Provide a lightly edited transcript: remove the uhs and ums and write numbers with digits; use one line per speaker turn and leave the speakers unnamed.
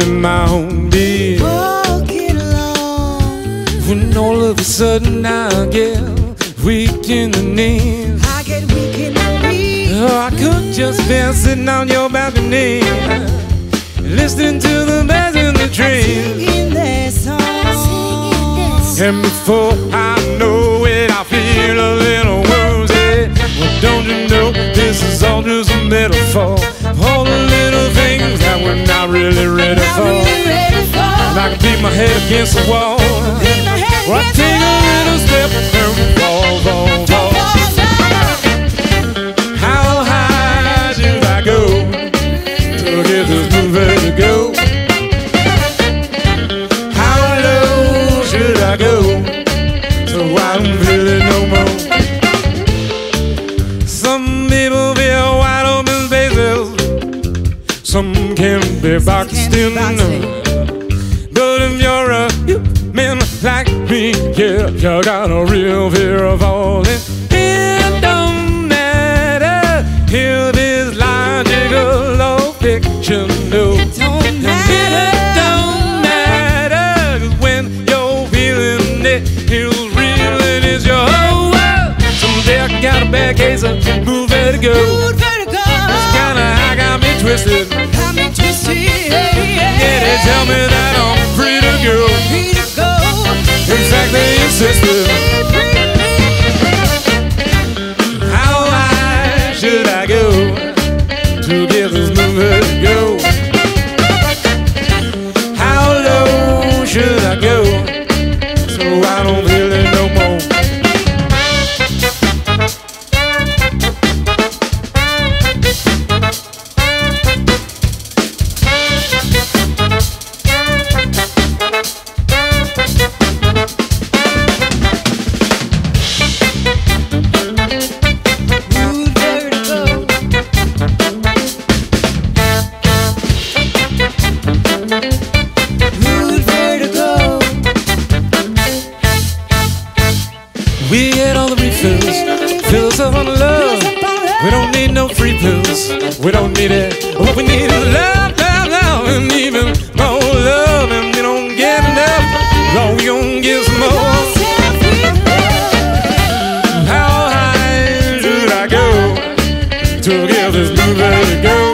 minding my own business.
Walking along.
When all of a sudden I get weak in the knees.
I get weak in the knees.
Oh, I could just be sitting on your balcony, listening to the birds in the trees,
singing their song.
and before I know it, I feel a little woozy. Well, don't you know this is all just a metaphor? All the little things that we're not really ready for. And I can beat my head against the wall. Well, I take a little step and fall, fall, fall. How high should I go to get this new vertigo? How low should I go so I don't feel it no more? Some people feel wide open spaces, some can be boxed in. But if you're a human like me, yeah, you got a real fear of falling. It don't matter if it's logical or fiction, no.
It don't matter.
It don't matter, 'cause when you're feeling it, it's real and it's your whole world. Someday I got a bad case of mood vertigo. It's kinda high, got me twisted. Yeah, they tell me that I'm free to go. Exactly, insisted. How high should I go to get this movie to go? How low should I go so I don't feel it no more? We get all the refills, fill us up on love. We don't need no free pills, we don't need it. What we need is love, love, love, and even more love. And we don't get enough, so we gon' get some more. How high should I go to get this movie to go?